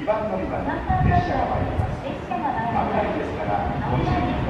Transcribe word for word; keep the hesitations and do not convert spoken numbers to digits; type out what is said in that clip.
番乗り場に列車が参ります。危ないですからご注意ください。